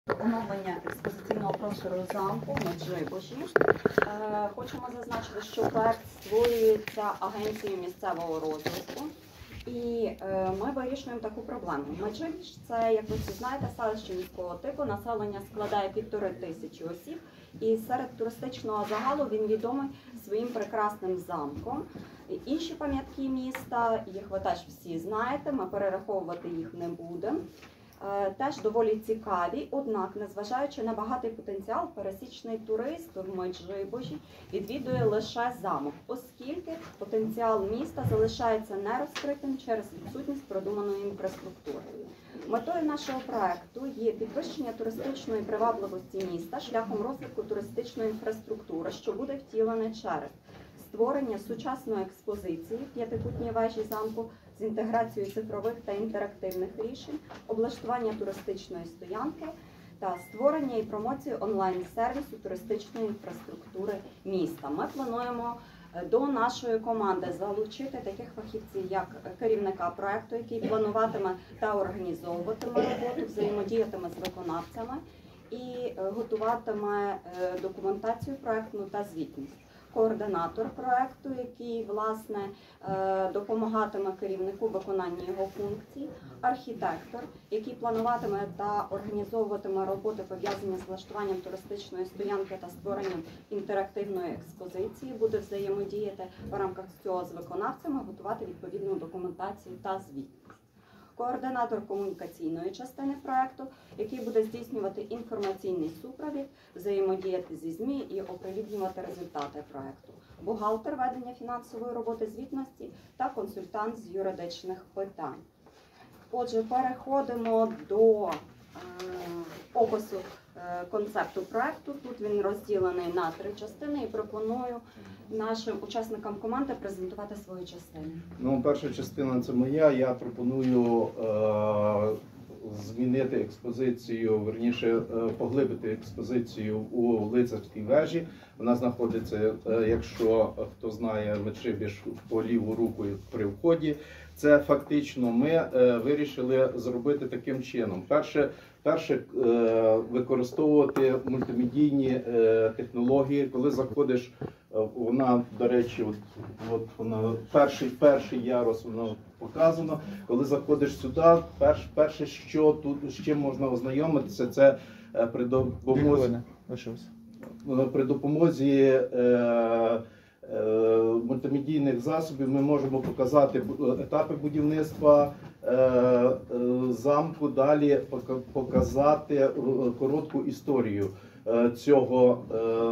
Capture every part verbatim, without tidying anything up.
Оновлення експозиційного простору замку в Меджибожі. Е, хочемо зазначити, що проект створюється агенцією місцевого розвитку. І е, ми вирішуємо таку проблему. Меджибіж – це, як ви всі знаєте, селище міського типу, населення складає півтори тисячі осіб. І серед туристичного загалу він відомий своїм прекрасним замком. І інші пам'ятки міста, їх ви теж всі знаєте, ми перераховувати їх не будемо. Теж доволі цікаві, однак, незважаючи на багатий потенціал, пересічний турист в Меджибожі відвідує лише замок, оскільки потенціал міста залишається нерозкритим через відсутність продуманої інфраструктури. Метою нашого проекту є підвищення туристичної привабливості міста шляхом розвитку туристичної інфраструктури, що буде втілене через створення сучасної експозиції п'ятикутній вежі замку з інтеграцією цифрових та інтерактивних рішень, облаштування туристичної стоянки та створення і промоцію онлайн-сервісу туристичної інфраструктури міста. Ми плануємо до нашої команди залучити таких фахівців, як керівника проекту, який плануватиме та організовуватиме роботу, взаємодіятиме з виконавцями і готуватиме документацію проектну та звітність. Координатор проекту, який, власне, допомагатиме керівнику виконанні його функцій, архітектор, який плануватиме та організовуватиме роботи, пов'язані з влаштуванням туристичної стоянки та створенням інтерактивної експозиції, буде взаємодіяти в рамках цього з виконавцями, готувати відповідну документацію та звітність. Координатор комунікаційної частини проекту, який буде здійснювати інформаційний супровід, взаємодіяти зі ЗМІ і оприлюднювати результати проекту. Бухгалтер ведення фінансової роботи звітності та консультант з юридичних питань. Отже, переходимо до е, опису е, концепту проекту. Тут він розділений на три частини і пропоную нашим учасникам команди презентувати свою частину. Ну, перша частина – це моя. Я пропоную е, змінити експозицію, верніше е, поглибити експозицію у Лицарській вежі. Вона знаходиться, е, якщо хто знає Меджибіж, по ліву руку при вході. Це фактично ми е, вирішили зробити таким чином. Перше, перше е, використовувати мультимедійні е, технології. Коли заходиш, е, вона, до речі, от, от вона, перший, перший ярус воно показано. Коли заходиш сюди, перш, перше, що тут, з чим можна ознайомитися, це е, при допомозі, при допомозі е, мультимедійних засобів ми можемо показати етапи будівництва замку, далі показати коротку історію цього,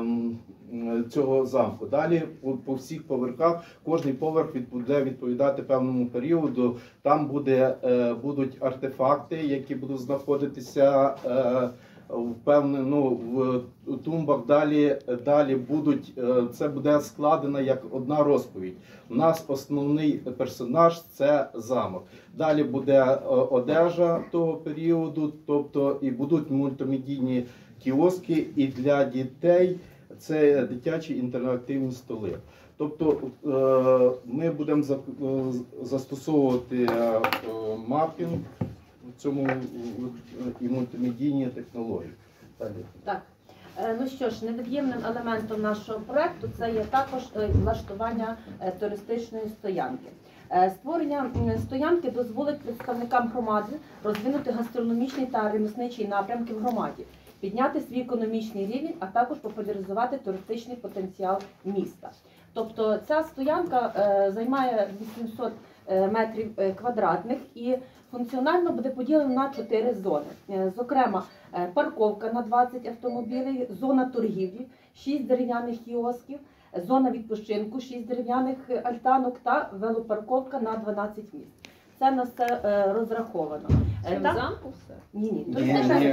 цього замку. Далі по всіх поверхах, кожний поверх буде відповідати певному періоду. Там буде, будуть артефакти, які будуть знаходитися впевнено, ну, в тумбах, далі, далі будуть, це буде складено як одна розповідь. У нас основний персонаж – це замок. Далі буде одежа того періоду, тобто і будуть мультимедійні кіоски, і для дітей це дитячі інтерактивні столи. Тобто ми будемо застосовувати мапінг, в цьому і мультимедійні технології. Далі. Так. Ну що ж, невід'ємним елементом нашого проєкту це є також влаштування туристичної стоянки. Створення стоянки дозволить представникам громади розвинути гастрономічний та ремісничий напрямки в громаді, підняти свій економічний рівень, а також популяризувати туристичний потенціал міста. Тобто ця стоянка займає вісімсот метрів квадратних і функціонально буде поділена на чотири зони. Зокрема, парковка на двадцять автомобілів, зона торгівлі, шість дерев'яних кіосків, зона відпочинку, шість дерев'яних альтанок та велопарковка на дванадцять місць. Це на все розраховано. Це в замку все? Ні, ні. Ні, ні,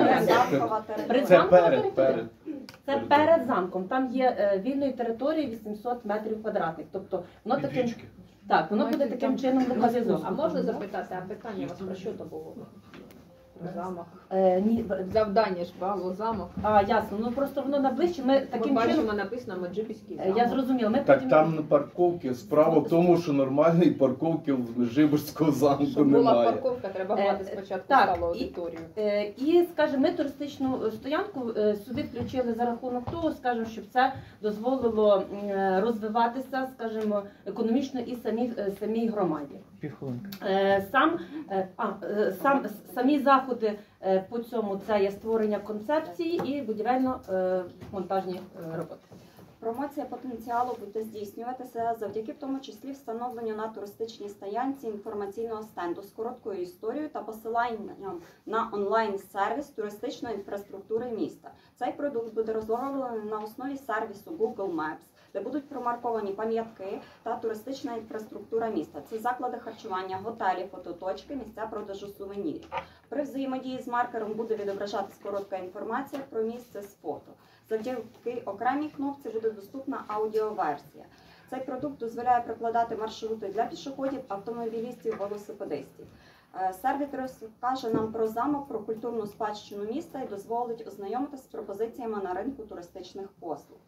ні. Це перед, перед. Це перед замком. Там є вільної території вісімсот метрів квадратних. Тобто воно таким, так, воно буде таким чином локалізовано. А можна запитати, а питання у вас про що то було? Про замок. Е, ні, в- Завдання ж балу замок. а, ясно, ну просто воно наближче, ми Ми таким бачимо, чином, написано Меджибіський е, замок. я зрозуміла, ми Так потім... там на парковки. Справа в тому, що нормальної парковки в Жиборського замку Щоб була немає. парковка, треба Е, мати спочатку так, сталу і- аудиторію. Е, І, скажімо, ми туристичну стоянку е, сюди включили за рахунок того, скажімо, щоб це дозволило е, розвиватися, скажімо, економічно і самій, е, самій громаді. Півхвилинки. Е, Сам, е, а, е, сам, самі заходи е, по цьому це є створення концепції і будівельно-монтажні роботи. Промоція потенціалу буде здійснюватися завдяки в тому числі встановленню на туристичній стоянці інформаційного стенду з короткою історією та посиланням на онлайн-сервіс туристичної інфраструктури міста. Цей продукт буде розроблений на основі сервісу Google Maps, де будуть промарковані пам'ятки та туристична інфраструктура міста. Це заклади харчування, готелі, фототочки, місця продажу сувенірів. При взаємодії з маркером буде відображатись коротка інформація про місце з фото. Завдяки окремій кнопці буде доступна аудіоверсія. Цей продукт дозволяє прокладати маршрути для пішоходів, автомобілістів, велосипедистів. Е, Сервіс розкаже нам про замок, про культурну спадщину міста і дозволить ознайомитися з пропозиціями на ринку туристичних послуг.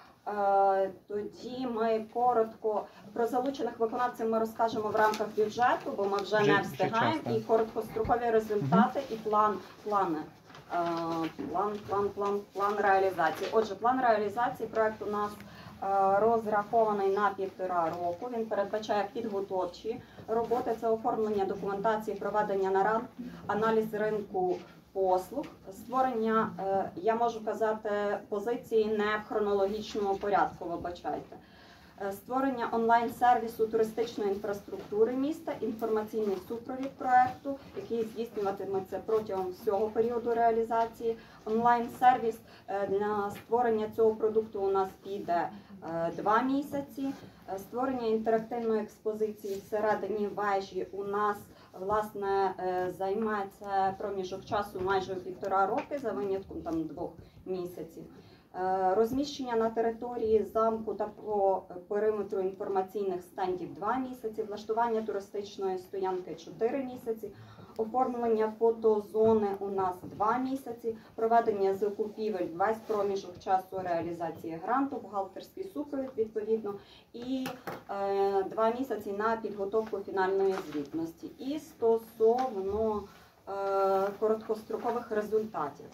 Е, Тоді ми коротко про залучених виконавців ми розкажемо в рамках бюджету, бо ми вже Вже- не вже встигаємо, час, так. і короткострокові результати, і план, плани. Е, План, план, план, план реалізації. Отже, план реалізації проекту у нас е, розрахований на півтора року. Він передбачає підготовчі роботи, це оформлення документації, проведення нарад, аналіз ринку послуг, створення, е, я можу казати, позиції не в хронологічному порядку, вибачайте. Е, Створення онлайн-сервісу туристичної інфраструктури міста, інформаційний супровід проекту, який здійснюватиметься протягом всього періоду реалізації. Онлайн-сервіс е, для створення цього продукту у нас піде е, два місяці. Е, Створення інтерактивної експозиції всередині вежі у нас власне е, займе це проміжок часу майже півтора роки, за винятком там двох місяців. Е, Розміщення на території замку та по периметру інформаційних стендів два місяці, влаштування туристичної стоянки чотири місяці, оформлення фотозони у нас два місяці, проведення закупівель весь проміжок часу реалізації гранту, бухгалтерський супровід відповідно і е, два місяці на підготовку фінальної звітності. І стосовно е, короткострокових результатів.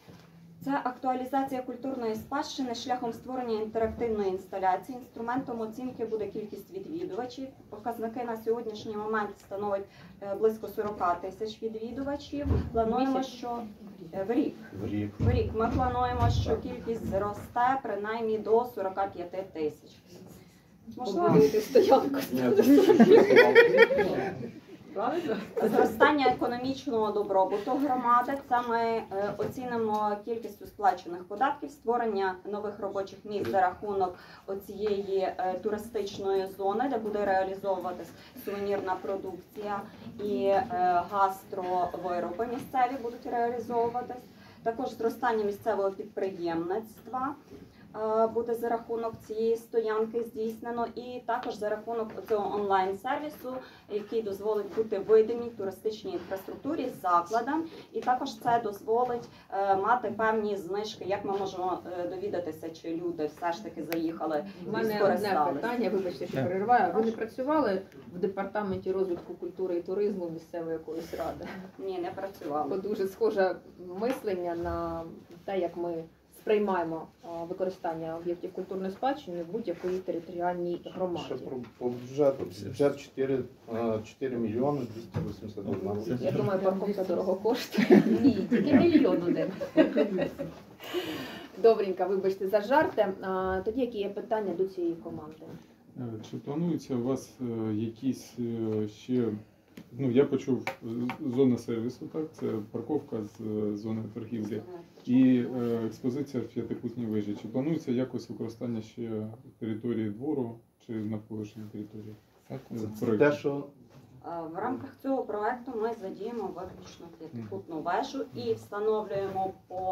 Це актуалізація культурної спадщини шляхом створення інтерактивної інсталяції. Інструментом оцінки буде кількість відвідувачів. Показники на сьогоднішній момент становить е, близько сорок тисяч відвідувачів. Плануємо, Місяць? що е, в рік. В рік. В рік ми плануємо, що кількість зросте принаймні до сорок п'ять тисяч. Можливо, Побудуєте стоянку. Правильно? зростання економічного добробуту громади. Це ми е, оцінимо кількістю сплачених податків, створення нових робочих місць за рахунок оцієї е, туристичної зони, де буде реалізовуватись сувенірна продукція і е, гастровироби місцеві будуть реалізовуватись. Також зростання місцевого підприємництва е, буде за рахунок цієї стоянки здійснено, і також за рахунок цього онлайн-сервісу, який дозволить бути видимій туристичній інфраструктурі закладам, і також це дозволить е, мати певні знижки, як ми можемо е, довідатися, чи люди все ж таки заїхали У і мене одне скористалися. питання, вибачте, що Так. перериваю. Ви не працювали в департаменті розвитку культури і туризму місцевої якоїсь ради? Ні, не Бо працювали. дуже схоже мислення на те, як ми сприймаємо а, використання об'єктів культурної спадщини в будь-якій територіальній Ще громаді. про по бюджету. Бюджет чотири, е, чотири мільйони двісті вісімдесят одна. Я думаю, парковка дорого коштує. Ні, тільки мільйон один. Добренько, вибачте за жарти. А, тоді які є питання до цієї команди? Е, Чи плануються у вас е, якісь е, ще, ну я почув е, зона сервісу, так, це парковка з е, зони торгівлі і е, експозиція в п'ятикутній вежі. Чи планується якось використання ще території двору чи навколишньої території? Так. е, Це проекту? те, що Е, В рамках цього проекту ми задіємо виключно п'ятикутну вежу і встановлюємо по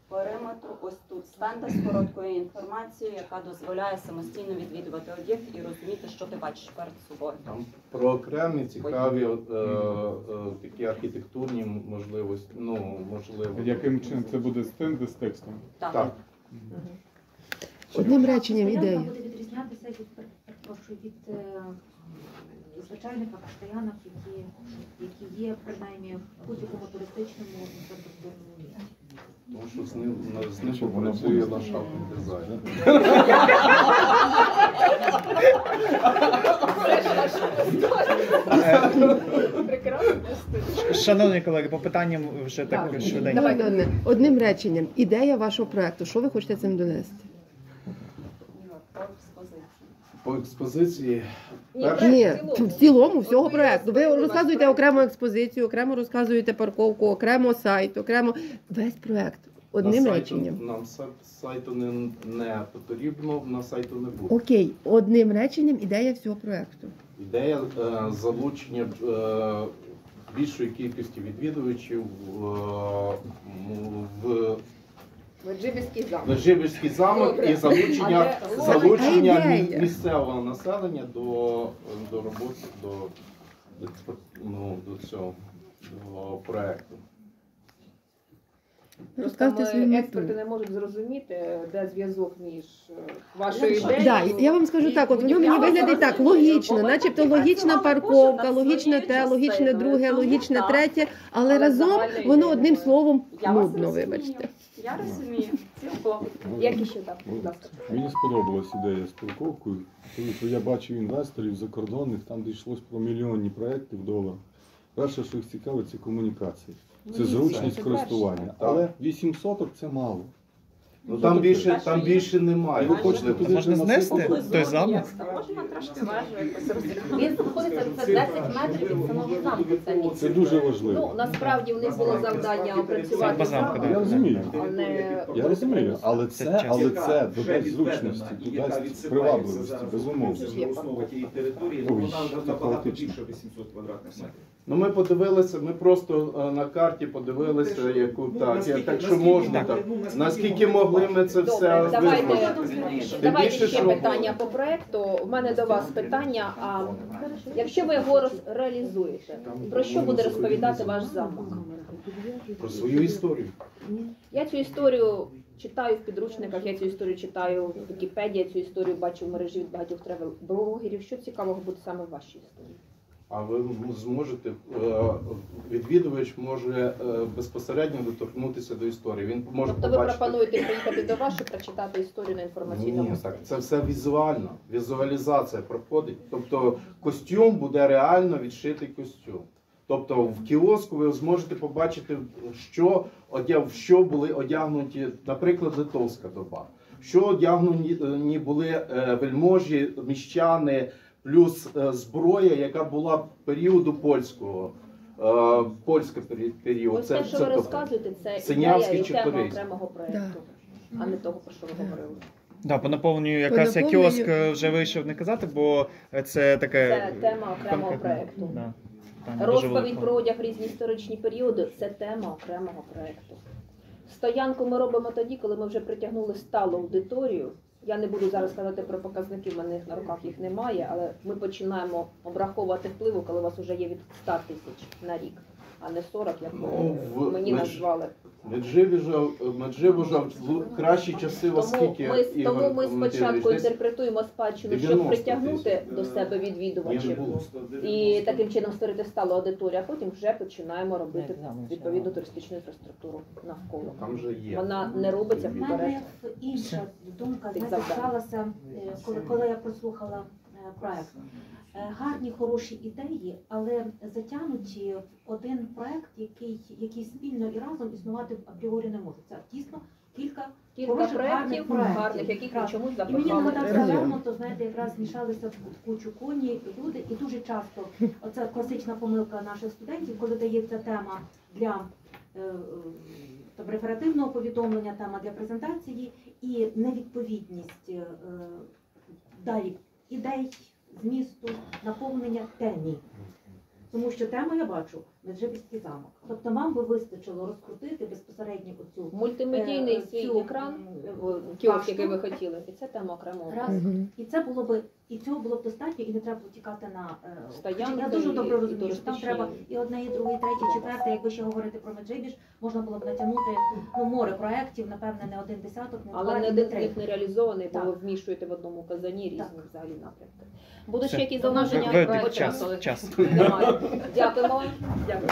периметру ось тут стенди з короткою інформацією, яка дозволяє самостійно відвідувати об'єкт і розуміти, що ти бачиш перед собою. Там про окремі цікаві е, е, такі архітектурні можливості, ну, можливо. Яким чином це буде стенди з текстом? Так. Так. Одним реченням Стоянка ідея. буде відрізнятися від, перепрошую, від е, звичайних автостоянок, які, які є принаймні в будь-якому туристичному інфраструктурному місці. Тому що з ним, на- з ним попрацює ландшафтний дизайн. Шановні колеги, по питанням вже так Так. швиденько. Давай. Давай, Ганне, одним реченням. Ідея вашого проекту. Що ви хочете цим донести? По експозиції. По експозиції Ні, перше- Ні, в цілому. в цілому всього От ви проекту. Ви розповіли розказуєте ваш окрему експозицію, окремо розказуєте парковку, окремо сайт, окремо весь проект. Одним на реченням. Сайту, нам са- сайту не, не потрібно, на сайту не буде. Окей, одним реченням ідея всього проекту. Ідея е, залучення е, більшої кількості відвідувачів в, м, в Веджибіський замок. Лежибірський замок Добре. і залучення, Але- залучення А мі- ідея? місцевого населення до, до роботи, до, до, експорт- ну, до цього до проекту. Розказуйте Просто свою ми, мету. експерти не можуть зрозуміти, де зв'язок між е, вашою Якщо- ідеєю. Да, я вам скажу і так, от воно мені будівлею. виглядає так, логічно, начебто логічна парковка, логічне те, логічне друге, Тому логічне так. третє, але Але разом загальна воно ідея одним немає. словом Я вас нудно, розумію. вибачте. Я розумію, цілком. Як іще так, будь ласка. Мені сподобалась ідея з парковкою, тому що я бачив інвесторів закордонних, там де йшлось про мільйонні проекти в долар. Перше, що їх цікавить, це комунікації. Це зручність це користування. перше. Але вісім соток це мало. Ну там більше, там більше немає. Ви хочете туди Можна вже знести насипати? той замок? Можна трошки вежу якось розглянути. Він знаходиться це десять метрів від самого замку. Це місце. Це дуже важливо. Ну, насправді в них було завдання опрацювати Це замка, замок, Я розумію. а не Я розумію, але Це це, час. але це додасть зручності, додасть привабливості, безумовно. основа тієї території, Ой, ну, вона це набагато хаотично. більше вісімсот квадратних метрів. Ну ми подивилися, ми просто е, на карті подивилися, яку Ну, так, наскільки- так що наскільки можна могли, так. ну, наскільки Наскільки могли, могли ми це Добре, все давайте. визначити. Давайте більше, ще що- питання по проекту. У мене до вас питання. А якщо ви його роз- реалізуєте, про що буде розповідати ваш замок? Про свою історію. Я цю історію читаю в підручниках, я цю історію читаю в Вікіпедії, я цю історію бачу в мережі від багатьох тревел-блогерів. Що цікавого буде саме в вашій історії? А ви зможете, е, відвідувач може е, безпосередньо доторкнутися до історії. Він може Тобто ви побачити. пропонуєте приїхати до вас і прочитати історію на інформаційному Ні, стенді? так, це все візуально, візуалізація проходить. Тобто костюм буде реально відшитий костюм. Тобто в кіоску ви зможете побачити, що, одяг, в що були одягнуті, наприклад, литовська доба. Що одягнені були е, вельможі, міщани, плюс е, зброя, яка була періоду польського. Е, польський пері- період. Ось те, що ви тобто, розказуєте, це ідея Синявський і тема чотиризм. окремого проєкту, а не того, про що ви говорили. Да, по наповненню якраз я наповненню- кіоск е, вже вийшов не казати, бо це таке. Це тема окремого конкретне. проєкту. Да. Там дуже Розповідь велика. про одяг в різні історичні періоди це тема окремого проєкту. Стоянку ми робимо тоді, коли ми вже притягнули сталу аудиторію. Я не буду зараз казати про показники, в мене їх на руках їх немає, але ми починаємо обраховувати впливу, коли у вас вже є від ста тисяч на рік, а не сорок, як Ну, в- мені ми ж- назвали. Меджибіжа, Меджибіжа в кращі часи Тому оскільки ми, Ігор тому ми Валентинович, спочатку десь інтерпретуємо спадщину, щоб дев'яносто притягнути тисяч. до себе Ні, не відвідувачів. було. І таким чином створити сталу аудиторію, а потім вже починаємо робити відповідну туристичну інфраструктуру навколо. Там же є. Вона не робиться У вперед. мене інша думка Тих знаєте, завдань. склалася, е, коли, коли я прослухала е, проект. Е, Гарні, хороші ідеї, але затягнуті в один проект, який, який спільно і разом існувати апріорі не може. Це дійсно кілька Кілька хороших, проєктів гарних гарних, яких ми Так. чомусь І мені запихали. так Разом. завернуто, знаєте, якраз змішалися в кучу коні, люди, і дуже часто оце класична помилка наших студентів, коли дається тема для е, е, там, реферативного повідомлення, тема для презентації і невідповідність е, далі ідей, змісту, наповнення темі. Тому що тему я бачу Меджибіський замок. Тобто вам би вистачило розкрутити безпосередньо оцю Мультимедійний Е, свій цю, екран, м, кіоск, який башту. ви хотіли, і це тема окремого. раз, і це було б і цього було б достатньо, і не треба було тікати на е, Стоянки я дуже добре і розумію, що там туристичні. треба і одне, і друге, і третє, і четверте. Якби ще говорити про Меджибіж, можна було б натягнути ну море проєктів, напевне, не один десяток, не два, Але і не не один з три. них не реалізований, бо Так. ви вмішуєте в одному казані різні Так. взагалі напрямки. Будуть Все. ще якісь Ви- зауваження? ви- По час, часу? час. Немає. Дякуємо вам. Дякую.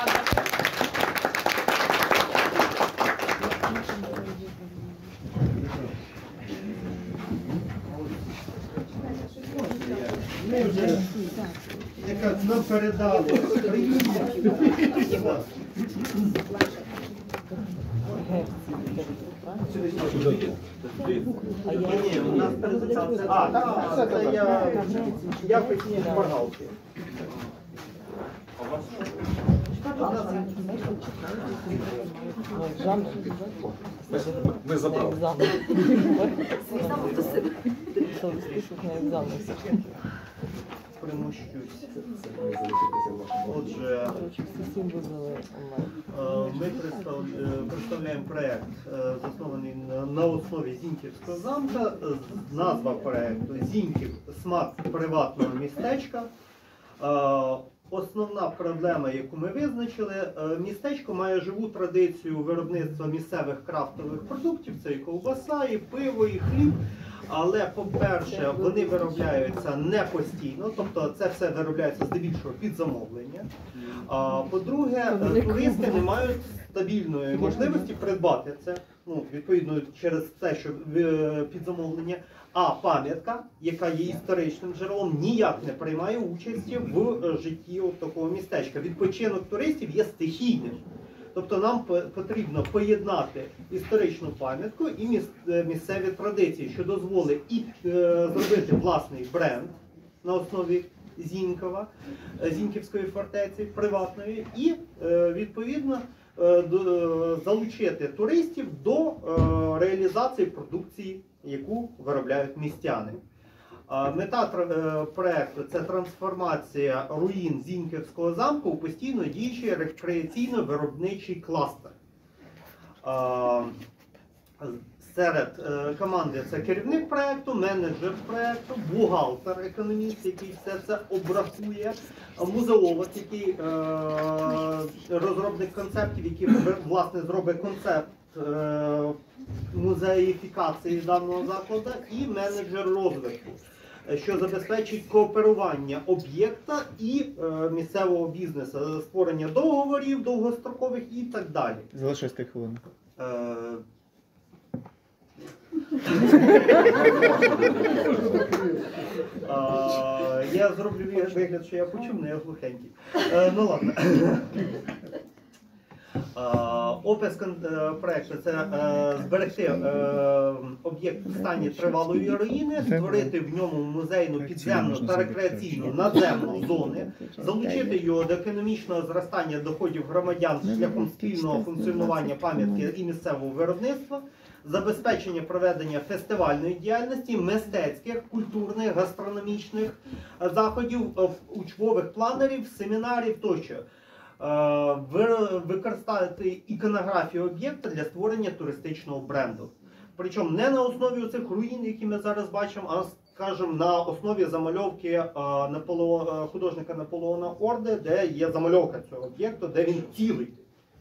Ми вже яка нам передали. Ні, у нас презентація. А, так, це, це я, я хотів шпаргалки. Ми забрали. Примущусь. Отже, е, ми представ- е, представляємо проєкт, е, заснований на- на основі Зіньківського замка. Е, Назва проєкту Зіньків смак приватного містечка. Е, Основна проблема, яку ми визначили, е, містечко має живу традицію виробництва місцевих крафтових продуктів, це і ковбаса, і пиво, і хліб. Але, по-перше, вони виробляються не постійно, тобто це все виробляється здебільшого під замовлення. А по-друге, е, туристи не мають стабільної можливості придбати це, ну, відповідно через те, що е, під замовлення. А пам'ятка, яка є історичним джерелом, ніяк не приймає участі в е, житті от такого містечка. Відпочинок туристів є стихійним. Тобто нам по- потрібно поєднати історичну пам'ятку і міс- е, місцеві традиції, що дозволить і е, зробити власний бренд на основі Зінькова, е, Зіньківської фортеці, приватної, і е, відповідно е, до- е, залучити туристів до е, реалізації продукції, яку виробляють містяни. А Мета тр- е, проекту – це трансформація руїн Зіньківського замку у постійно діючий рекреаційно-виробничий кластер. А, Серед е, команди це керівник проекту, менеджер проекту, бухгалтер, економіст, який все це обрахує, а музеолог, який е, розробник концептів, який власне зробить концепт е, музеїфікації даного закладу, і менеджер розвитку, що забезпечить кооперування об'єкта і е, місцевого бізнесу, створення договорів довгострокових і так далі. Залишилось три хвилини. Е, А, я зроблю вигляд, що я почув, але я глухенький. Е, ну ладно. А, опис кон- е, проекту – це е, зберегти е, об'єкт в стані тривалої руїни, створити в ньому музейну, підземну та рекреаційну надземну зони, залучити його до економічного зростання доходів громадян шляхом спільного функціонування пам'ятки і місцевого виробництва, забезпечення проведення фестивальної діяльності, мистецьких, культурних, гастрономічних е, заходів, е, учбових планерів, семінарів тощо. Е, ви- Використати іконографію об'єкта для створення туристичного бренду. Причому не на основі цих руїн, які ми зараз бачимо, а, скажімо, на основі замальовки е, Наполео- е, художника Наполеона Орде, де є замальовка цього об'єкту, де він цілий.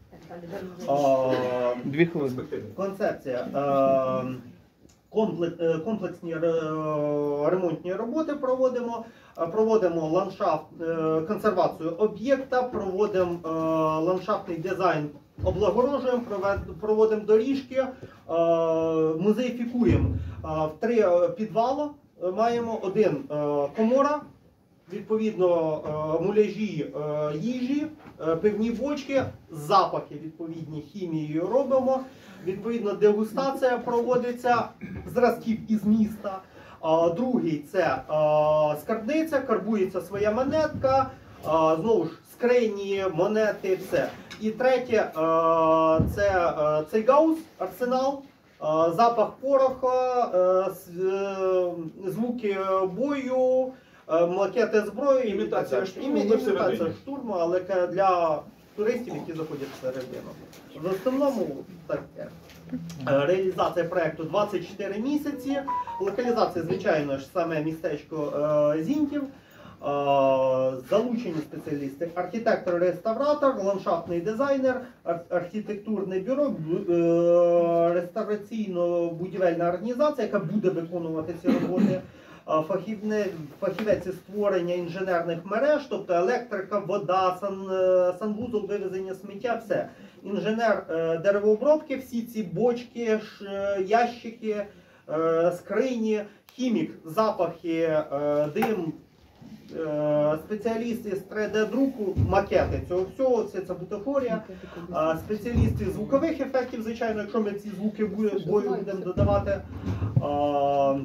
Е, Дві хвилини. Концепція. Е, комплек- е, Комплексні ре- ремонтні роботи проводимо. Е, Проводимо ландшафт, е, консервацію об'єкта, проводимо е, ландшафтний дизайн, облагорожуємо, провед- проводимо доріжки, е, музеїфікуємо. Е, В три е, підвали е, маємо один е, комора, відповідно е, муляжі е, їжі, е, пивні бочки, запахи відповідні хімією робимо. Відповідно, дегустація проводиться зразків із міста. А, другий це е, скарбниця, карбується своя монетка, е, знову ж скрині, монети, все. І третє е, це е, цей гаус, арсенал. Е, Запах пороха, е, с- е, звуки бою, е, макети зброї, Імітація і так штурму, далі. ми Імі- імітація всередині. штурму, але ка- для туристів, які заходять всередину. В основному таке. Е, Реалізація проекту двадцять чотири місяці. Локалізація, звичайно ж, саме містечко е, Зіньків. Е, Залучені спеціалісти: архітектор-реставратор, ландшафтний дизайнер, ар- архітектурне бюро, бу- е, реставраційно-будівельна організація, яка буде виконувати ці роботи. Е, Фахівне, фахівець із створення інженерних мереж, тобто електрика, вода, сан, е, санвузол, вивезення сміття, все. Інженер е, деревообробки, всі ці бочки, ш, е, ящики, е, скрині, хімік, запахи, е, дим, е, спеціалісти з три де-друку, макети цього всього, це, це бутафорія, е, спеціалісти з звукових ефектів, звичайно, якщо ми ці звуки бою, бою будемо додавати. Е,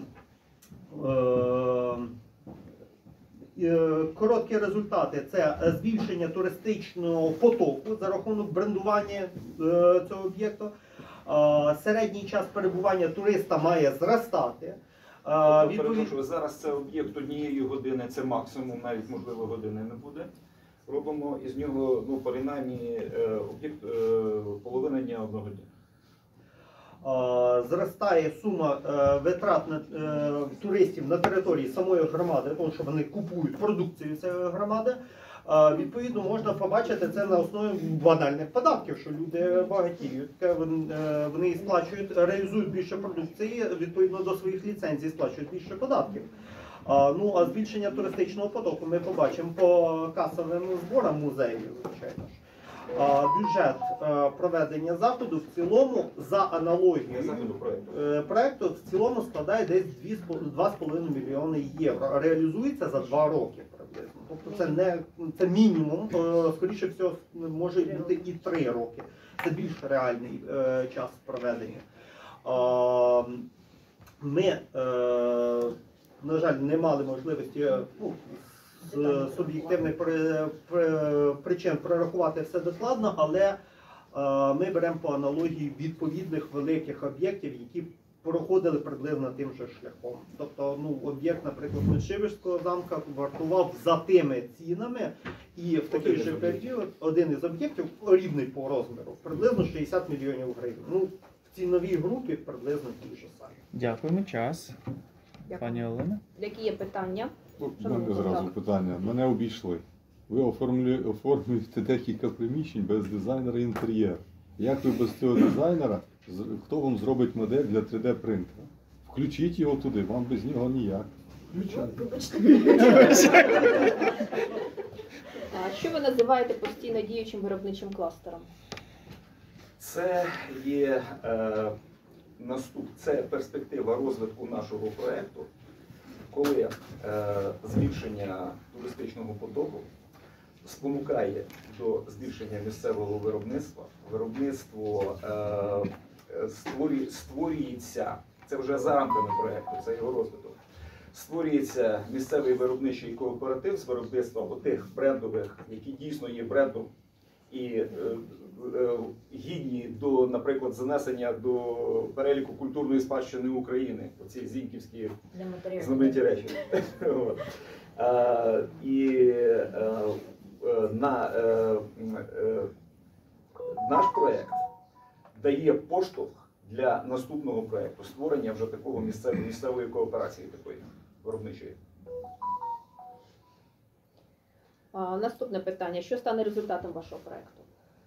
е, Е, Короткі результати – це збільшення туристичного потоку за рахунок брендування е, цього об'єкту. Е, Середній час перебування туриста має зростати. Е, Тобто, відповідь- перепрошую, зараз це об'єкт однієї години, це максимум, навіть можливо години не буде. Робимо із нього, ну, принаймні, е, об'єкт е, половина дня одного дня. Е, Зростає сума е, витрат на е, туристів на території самої громади, тому що вони купують продукцію цієї громади. Е, Відповідно, можна побачити це на основі банальних податків, що люди багатіють, Таке вон- е, вони сплачують, реалізують більше продукції, відповідно до своїх ліцензій сплачують більше податків. А, ну, а збільшення туристичного потоку ми побачимо по касовим зборам музеїв, звичайно ж. А, бюджет е, проведення заходу в цілому за аналогією Заходу проекту. е, проекту в цілому складає десь два з половиною мільйони євро. Реалізується за два роки приблизно. Тобто це не це мінімум, е, скоріше всього, може бути і три роки. Це більш реальний е, час проведення. А, ми, е, на жаль, не мали можливості, ну, з суб'єктивних при- при- причин прорахувати все докладно, але е, ми беремо по аналогії відповідних великих об'єктів, які проходили приблизно тим же шляхом. Тобто, ну, об'єкт, наприклад, Мишивського замка вартував за тими цінами, і в такий же період один із об'єктів, рівний по розміру, приблизно шістдесят мільйонів гривень. Ну, в ціновій групі приблизно ті ж самі. Дякуємо. Час. Дякую. Пані Олена. Які є питання? У Шановний мене зразу депутат. питання. Мене обійшли. Ви оформлю- оформлюєте декілька приміщень без дизайнера інтер'єру. Як ви без цього дизайнера, з- хто вам зробить модель для три де принтера? Включіть його туди, вам без нього ніяк. Включайте. А що ви називаєте постійно діючим виробничим кластером? Це є е, наступ, це перспектива розвитку нашого проєкту, коли е, збільшення туристичного потоку спонукає до збільшення місцевого виробництва. Виробництво е, створює, створюється, це вже за рамками проєкту, це його розвиток. Створюється місцевий виробничий кооператив з виробництва тих брендових, які дійсно є брендом і е, е, гідні до, наприклад, занесення до переліку культурної спадщини України, оці зіньківські знамениті речі. От. Е, І е, е, на, е, е, наш проєкт дає поштовх для наступного проєкту, створення вже такого місцевої, місцевої кооперації такої виробничої. А, наступне питання. Що стане результатом вашого проєкту?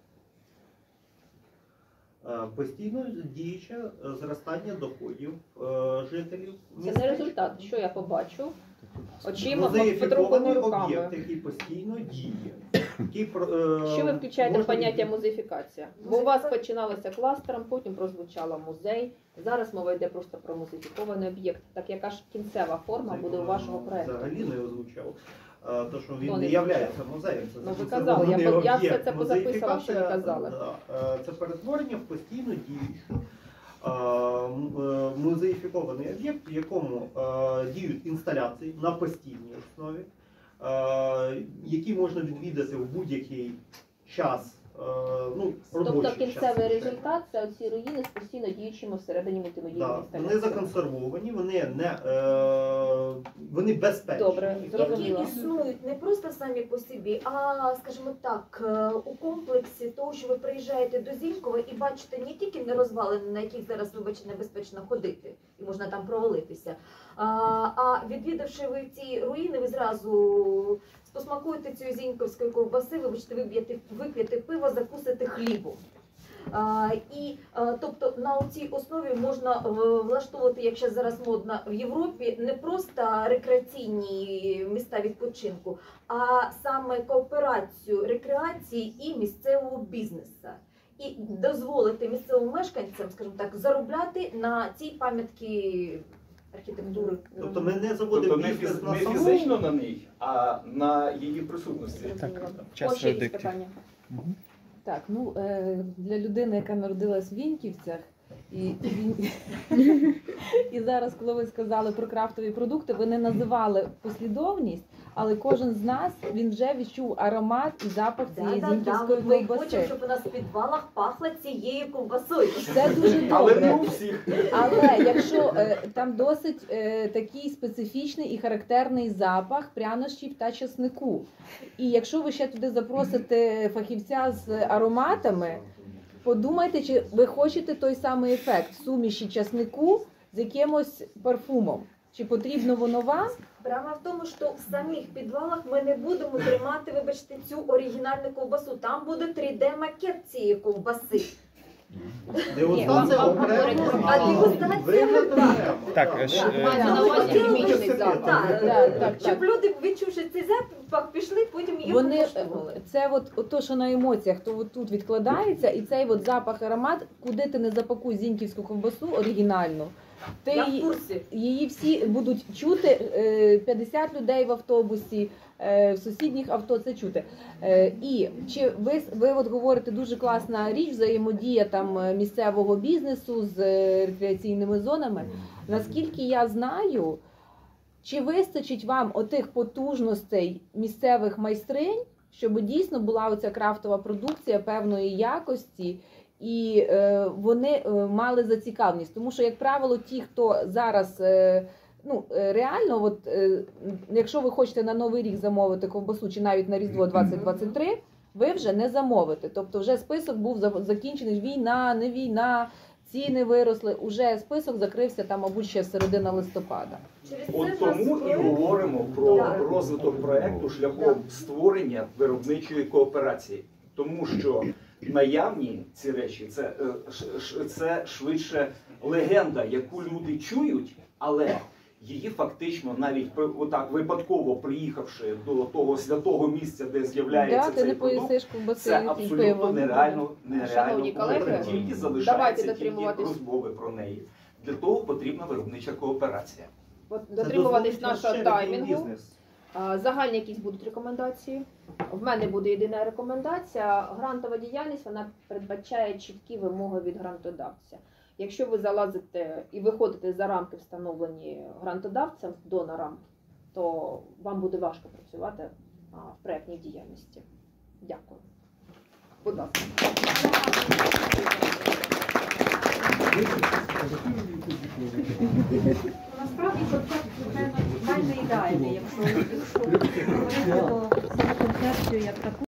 Е, Постійно діюче е, зростання доходів е, жителів. Це не містечка. результат. Що я побачу? Очима, Музеїфікований потрохами об'єкт, руками. який постійно діє. Який, про- е, Що ви включаєте в можна поняття від- музеїфікація? Бо у вас починалося кластером, потім прозвучало музей. Зараз мова йде просто про музеїфікований об'єкт. Так яка ж кінцева форма буде у вашого проєкту? Взагалі не озвучав. Е, То, що він Ну, не не являється музеєм. Це Ну, ви зафіксований казали, я по- я об'єкт. все це позаписувала, що ви Музеїфікація, казали. да, е, Це перетворення в постійно діючу е, м- е, музеїфікований об'єкт, в якому е, діють інсталяції на постійній основі, е, які можна відвідати в будь-який час ну, Тобто робочу кінцевий частину. результат це оці руїни з постійно діючими всередині мультимедійної Да, інсталяції. вони законсервовані, вони не е, вони безпечні. Добре, які зрозуміло. існують не просто самі по собі, а, скажімо так, е, у комплексі того, що ви приїжджаєте до Зінькова і бачите не тільки не розвалини, на яких зараз, вибачте, небезпечно ходити, і можна там провалитися, а, а відвідавши ви ці руїни, ви зразу посмакуєте цієї зіньковської ковбаси, вибачте, вип'єте, вип'єте пиво, закусите хлібом. А, і а, тобто на цій основі можна е, влаштовувати, якщо зараз модно в Європі, не просто рекреаційні міста відпочинку, а саме кооперацію рекреації і місцевого бізнесу. І дозволити місцевим мешканцям, скажімо так, заробляти на цій пам'ятки архітектури. Тобто ми не заводимо Тобто не, бізнес фіз, на не саму. фізично на ній, а на її присутності. Зрозуміло. час О, ще якісь диктів. питання? Так, ну е, для людини, яка народилась в Віньківцях, і, і, він- і зараз, коли ви сказали про крафтові продукти, ви не називали послідовність, але кожен з нас він вже відчув аромат і запах цієї Да-да-да, зіньківської от ми хочемо, ковбаси. щоб у нас в підвалах пахло цією ковбасою. Це дуже Але не добре. у всіх. Але якщо е, там досить е, такий специфічний і характерний запах прянощів та чеснику. І якщо ви ще туди запросите фахівця з ароматами, подумайте, чи ви хочете той самий ефект суміші чеснику з якимось парфумом. Чи потрібно воно вам? Справа в тому, що в самих підвалах ми не будемо тримати, вибачте, цю оригінальну ковбасу. Там буде три де-макет цієї ковбаси. Дегустація вам окремо, говорять, а дегустація вигляд окремо. окремо. Так, Так, ж, ми- е, Мається на увазі хімічний запах. Так, Так, так, щоб так. люди, відчувши цей запах, пішли, потім її Вони покуштували. це от, от то, що на емоціях, то от тут відкладається, і цей от запах, аромат, куди ти не запакуй зіньківську ковбасу оригінальну, ти Я в її, курсі. її всі будуть чути, е, п'ятдесят людей в автобусі, е, в сусідніх авто це чути. Е, І чи ви, ви от говорите, дуже класна річ, взаємодія там е, місцевого бізнесу з е, рекреаційними зонами. Наскільки я знаю, чи вистачить вам отих потужностей місцевих майстринь, щоб дійсно була оця крафтова продукція певної якості, і е, вони е, мали зацікавленість? Тому що, як правило, ті, хто зараз, е, ну, е, реально, от, е, якщо ви хочете на Новий рік замовити ковбасу, чи навіть на Різдво двадцять двадцять три, ви вже не замовите. Тобто вже список був за- закінчений, війна, не війна, ціни виросли, уже список закрився там, мабуть, ще середина листопада. Через це От в нас тому і проект- говоримо про Да. розвиток проекту шляхом створення виробничої кооперації. Тому що наявні ці речі це, е, ш- ш- це швидше легенда, яку люди чують, але її фактично навіть при- отак випадково приїхавши до того святого місця, де з'являється Да, ти цей не продукт, поїсиш ковбаси це і абсолютно пиво. нереально, нереально Шановні колеги, говорити. Тільки давайте залишається тільки дотримуватись. розмови про неї. Для того потрібна виробнича кооперація. От Це дотримуватись дозволить нашого розширити таймінгу. бізнес. А, Загальні якісь будуть рекомендації. В мене буде єдина рекомендація. Грантова діяльність вона передбачає чіткі вимоги від грантодавця. Якщо ви залазите і виходите за рамки, встановлені грантодавцем, донорам, то вам буде важко працювати а, в проєктній діяльності. Дякую. Будь ласка. Насправді концепт, звичайно, майже ідеальний, якщо, якщо говорити про саму концепцію як таку.